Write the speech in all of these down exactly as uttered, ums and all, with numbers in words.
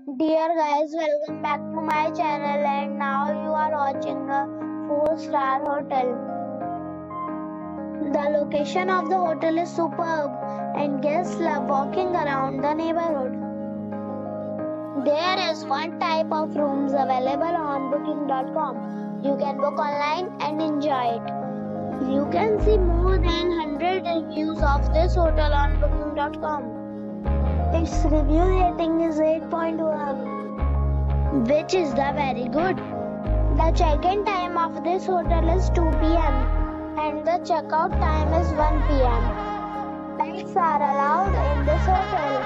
Dear guys, welcome back to my channel, and now you are watching a four star hotel. The location of the hotel is superb and guests love walking around the neighborhood. There is one type of rooms available on booking dot com. You can book online and enjoy it. You can see more than one hundred reviews of this hotel on booking dot com. Its review rating is eight point one, which is the very good. The check-in time of this hotel is two p m and the check-out time is one p m Pets are allowed in this hotel.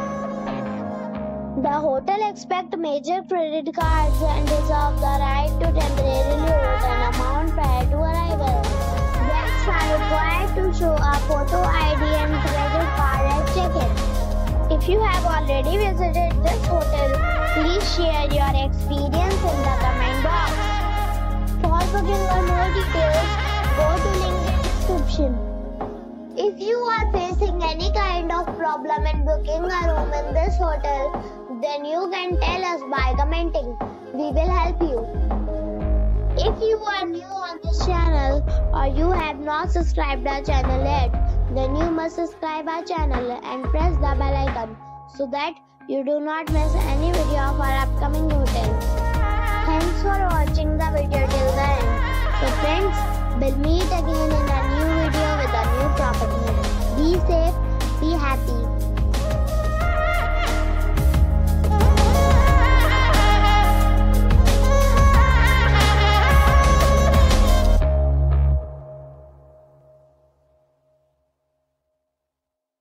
The hotel accepts major credit cards and reserves the right to temporarily hold an amount prior to arrival. Guests are required to show a photo I D and credit card at check-in. If you have already visited this hotel, please share your experience in the comment box. For booking or more details, go to link in description. If you are facing any kind of problem in booking a room in this hotel, then you can tell us by commenting. We will help you. If you are new on this channel or you have not subscribed our channel yet, then you must subscribe our channel and press the bell icon so that you do not miss any video of our upcoming hotel. Thanks for watching the video till the end. So friends, we'll meet again in a new video with a new property. Be safe, be happy.